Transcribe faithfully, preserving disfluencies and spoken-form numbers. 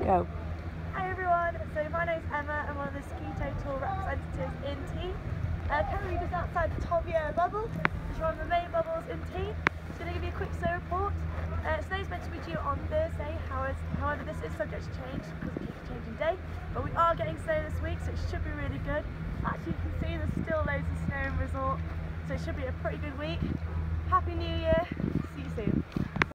Go. Hi everyone, so my name's Emma. I'm one of the Ski Total representatives in Tignes. Uh, currently just outside the Tovier bubble, which is one of the main bubbles in Tignes. So I'm going to give you a quick snow report. Uh, snow's meant to be due on Thursday, however, however this is subject to change because it keeps changing day. But we are getting snow this week, so it should be really good. Actually, you can see there's still loads of snow in resort, so it should be a pretty good week. Happy New Year, see you soon.